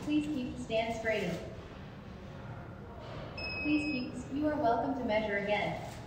Please stand straight. You are welcome to measure again.